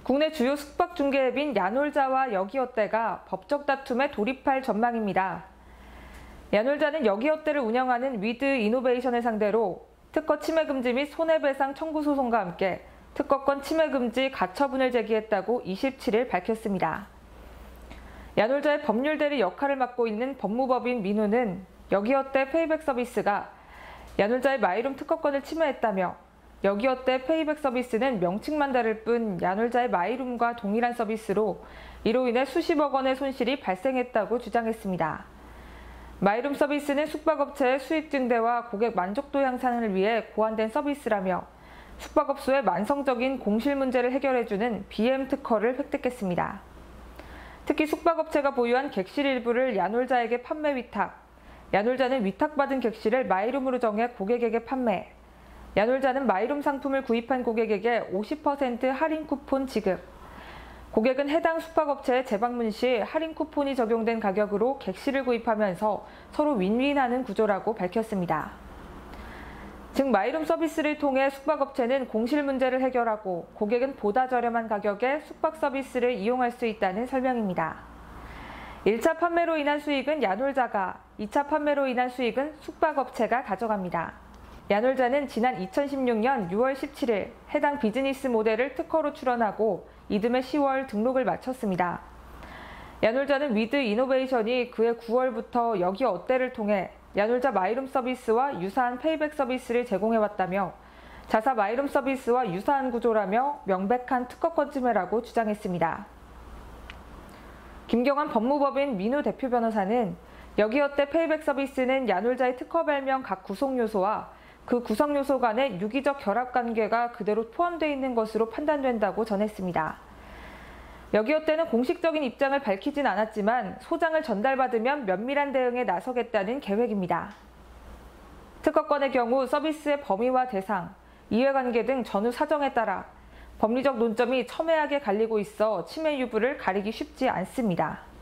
국내 주요 숙박중개 앱인 야놀자와 여기어때가 법적 다툼에 돌입할 전망입니다. 야놀자는 여기어때를 운영하는 위드이노베이션을 상대로 특허 침해 금지 및 손해배상 청구 소송과 함께 특허권 침해 금지 가처분을 제기했다고 27일 밝혔습니다. 야놀자의 법률 대리 역할을 맡고 있는 법무법인 민우는 여기어때 페이백 서비스가 야놀자의 마이룸 특허권을 침해했다며 여기어때 페이백 서비스는 명칭만 다를 뿐 야놀자의 마이룸과 동일한 서비스로 이로 인해 수십억 원의 손실이 발생했다고 주장했습니다. 마이룸 서비스는 숙박업체의 수익 증대와 고객 만족도 향상을 위해 고안된 서비스라며 숙박업소의 만성적인 공실 문제를 해결해주는 BM 특허를 획득했습니다. 특히 숙박업체가 보유한 객실 일부를 야놀자에게 판매 위탁, 야놀자는 위탁받은 객실을 마이룸으로 정해 고객에게 판매, 야놀자는 마이룸 상품을 구입한 고객에게 50% 할인 쿠폰 지급, 고객은 해당 숙박업체에 재방문 시 할인 쿠폰이 적용된 가격으로 객실을 구입하면서 서로 윈윈하는 구조라고 밝혔습니다. 즉 마이룸 서비스를 통해 숙박업체는 공실 문제를 해결하고 고객은 보다 저렴한 가격에 숙박 서비스를 이용할 수 있다는 설명입니다. 1차 판매로 인한 수익은 야놀자가, 2차 판매로 인한 수익은 숙박업체가 가져갑니다. 야놀자는 지난 2016년 6월 17일 해당 비즈니스 모델을 특허로 출원하고 이듬해 10월 등록을 마쳤습니다. 야놀자는 위드이노베이션이 그해 9월부터 여기어때를 통해 야놀자 마이룸 서비스와 유사한 페이백 서비스를 제공해왔다며 자사 마이룸 서비스와 유사한 구조라며 명백한 특허권 침해라고 주장했습니다. 김경환 법무법인 민우 대표 변호사는 여기어때 페이백 서비스는 야놀자의 특허 발명 각 구성 요소와 그 구성 요소 간의 유기적 결합 관계가 그대로 포함되어 있는 것으로 판단된다고 전했습니다. 여기어때는 공식적인 입장을 밝히진 않았지만 소장을 전달받으면 면밀한 대응에 나서겠다는 계획입니다. 특허권의 경우 서비스의 범위와 대상, 이해관계 등 전후 사정에 따라 법리적 논점이 첨예하게 갈리고 있어 침해 유무를 가리기 쉽지 않습니다.